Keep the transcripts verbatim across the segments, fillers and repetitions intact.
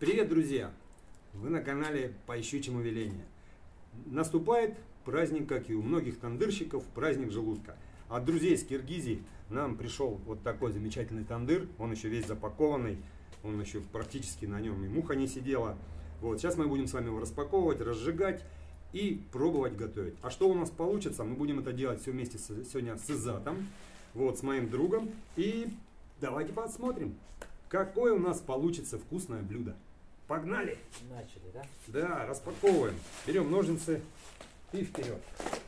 Привет, друзья! Вы на канале По щучьему велению. Наступает праздник, как и у многих тандырщиков, праздник желудка. От друзей с Киргизии нам пришел вот такой замечательный тандыр. Он еще весь запакованный, он еще практически на нем и муха не сидела. Вот, сейчас мы будем с вами его распаковывать, разжигать и пробовать готовить. А что у нас получится, мы будем это делать все вместе с, сегодня с Изатом, вот, с моим другом. И давайте посмотрим, какое у нас получится вкусное блюдо. Погнали! Начали, да? Да, распаковываем. Берем ножницы и вперед.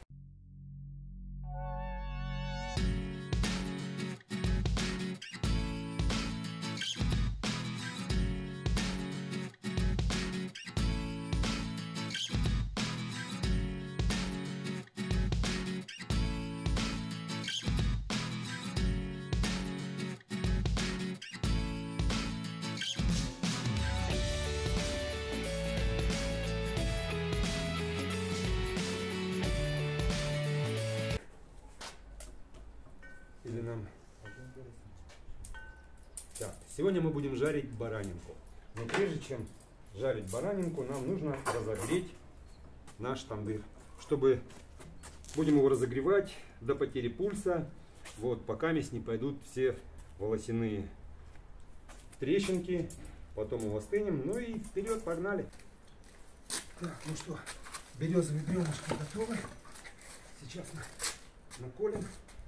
Или нам... Так, сегодня мы будем жарить баранинку. Но прежде чем жарить баранинку, нам нужно разогреть наш тандыр. Чтобы будем его разогревать до потери пульса, вот, пока не пойдут все волосяные трещинки. Потом его остынем. Ну и вперед, погнали. Так, ну что, березовые бревнышки готовы. Сейчас мы наколем.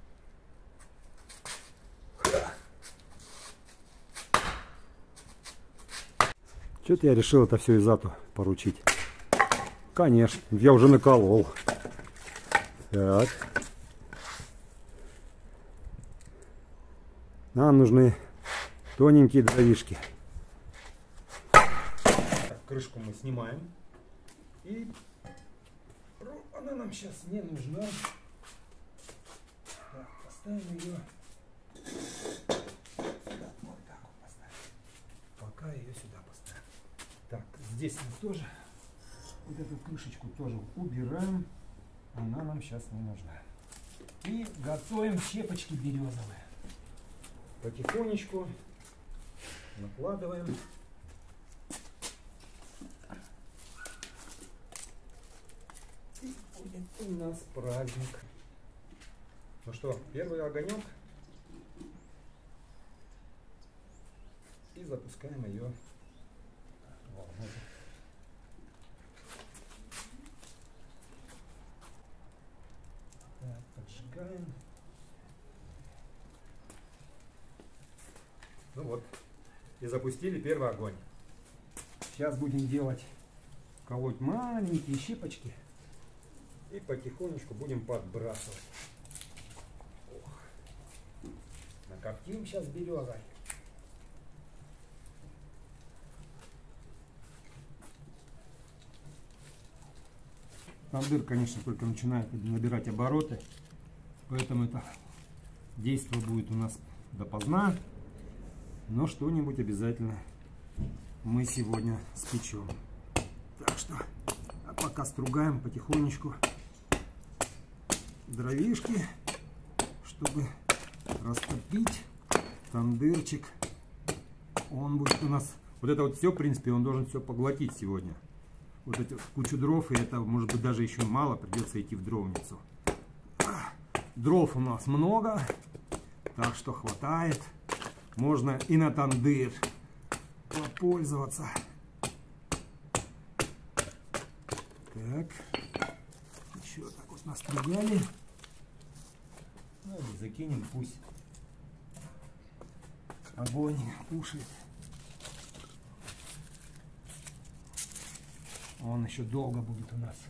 Что-то я решил это все Изату поручить. Конечно, я уже наколол. Так. Нам нужны тоненькие дровишки. Так, крышку мы снимаем. И она нам сейчас не нужна. Так, поставим ее. Сюда, вот так вот поставим. Пока ее сюда поставим. Так, здесь мы тоже вот эту крышечку тоже убираем. Она нам сейчас не нужна. И готовим щепочки березовые. Потихонечку накладываем. И будет у нас праздник. Ну что, первый огонек. И запускаем ее. Так, поджигаем. Ну вот, и запустили первый огонь. Сейчас будем делать, колоть маленькие щепочки и потихонечку будем подбрасывать. Ох. Накоптим сейчас березой. Тандыр, конечно, только начинает набирать обороты, поэтому это действие будет у нас допоздна, но что-нибудь обязательно мы сегодня спечем. Так что, а пока стругаем потихонечку дровишки, чтобы растопить тандырчик. Он будет у нас, вот это вот все, в принципе, он должен все поглотить сегодня. Вот эти кучу дров, и это может быть даже еще мало, придется идти в дровницу. Дров у нас много, так что хватает. Можно и на тандыр попользоваться. Так, еще так вот настругали. Ну, и закинем, пусть огонь кушает. Он еще долго будет у нас.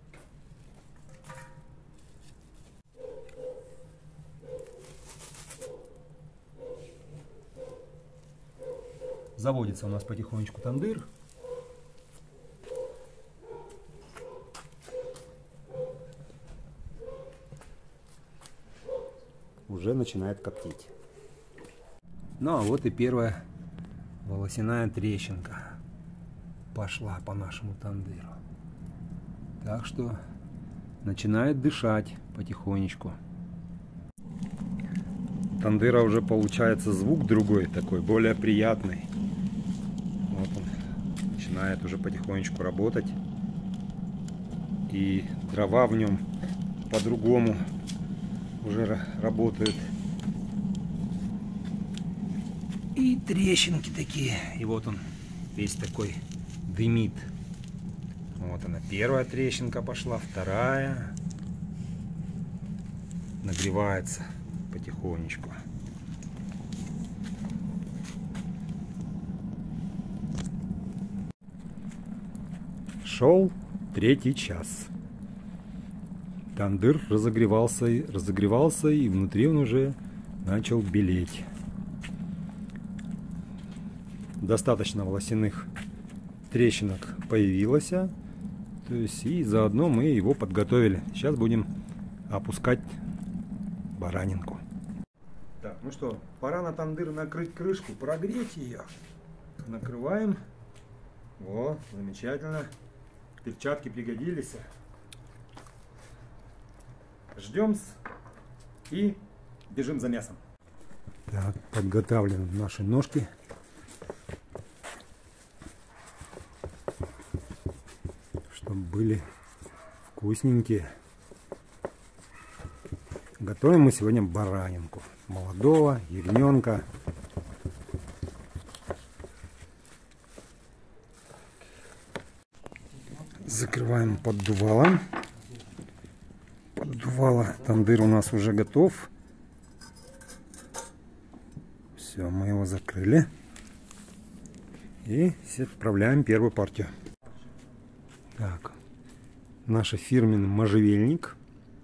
Заводится у нас потихонечку тандыр. Уже начинает коптить. Ну а вот и первая волосяная трещинка пошла по нашему тандыру. Так что начинает дышать потихонечку. тандыра уже получается звук другой, такой, более приятный. Вот он начинает уже потихонечку работать. И дрова в нем по-другому уже работают. И трещинки такие. И вот он весь такой дымит. Вот она, первая трещинка пошла, вторая. Нагревается потихонечку. Шел третий час. Тандыр разогревался, разогревался, и внутри он уже начал белеть. Достаточно волосяных трещинок появилось. То есть, и заодно мы его подготовили. Сейчас будем опускать баранинку. Так, ну что, пора на тандыр накрыть крышку, прогреть ее. Накрываем. Во, замечательно. Перчатки пригодились. Ждем и бежим за мясом. Так, подготавливаем наши ножки. Чтобы были вкусненькие. Готовим мы сегодня баранинку. Молодого ягненка. Закрываем поддувалом. Поддувало, тандыр у нас уже готов. Все, мы его закрыли. И отправляем первую партию. Так, наш фирменный можжевельник.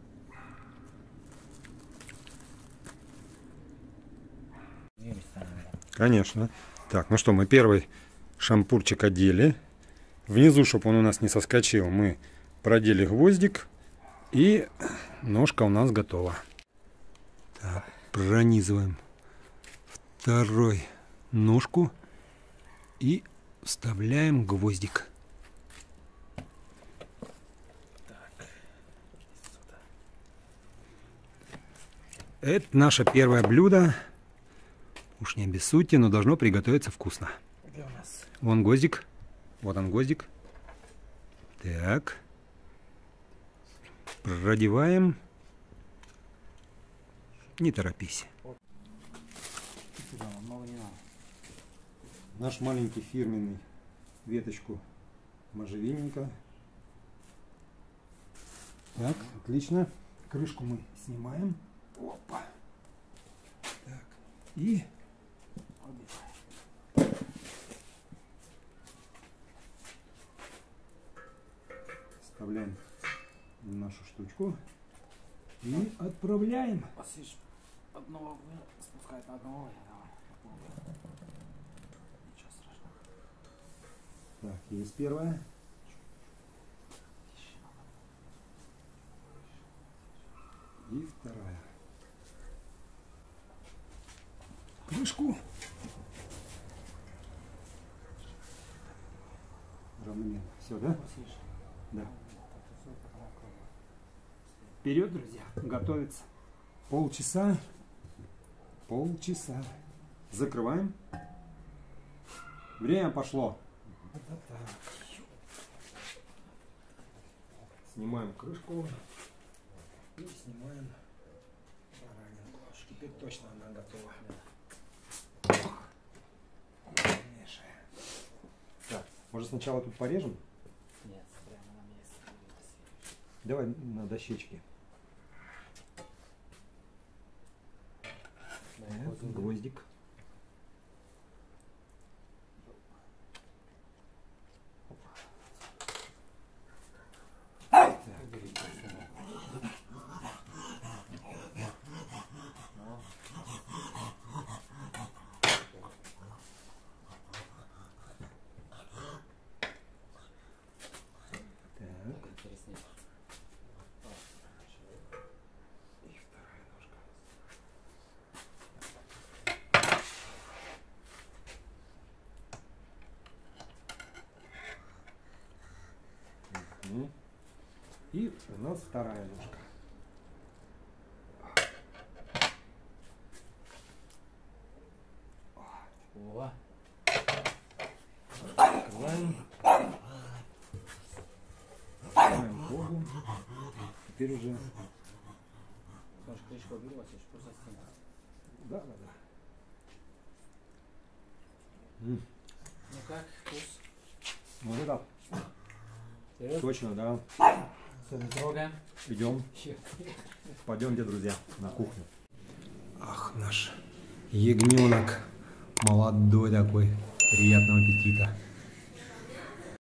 Конечно. Так, ну что, мы первый шампурчик одели. Внизу, чтобы он у нас не соскочил, мы продели гвоздик. И ножка у нас готова. Так, пронизываем второй ножку и вставляем гвоздик. Так, это наше первое блюдо. Уж не обессудьте, но должно приготовиться вкусно. Где у нас? Вон гвоздик. Вот он гвоздик. Так. Продеваем. Не торопись. Наш маленький фирменный веточку можжевельника. Так, отлично. Крышку мы снимаем. Опа. Так. И вставляем нашу штучку и отправляем. Одного спускает на одного. Ничего страшного. Так, есть первая. И вторая. Крышку. Равномерно. Все, да? Да. Вперед, друзья, готовится. Полчаса. Полчаса. Закрываем. Время пошло. Снимаем крышку. И снимаем баранинку. Теперь точно она готова. Так, может сначала тут порежем? Нет, прямо на месте. Давай на дощечке. Так, гвоздик. Так. И у нас вторая ножка. О. Открываем. Теперь уже... Может, крышку уберешь, просто стена. Да, да, да. М. Ну как, вкус? Вот это Серьезно? точно, да. Все, не трогаем. Идем. Пойдемте, друзья, на кухню. Ах, наш ягненок молодой такой. Приятного аппетита.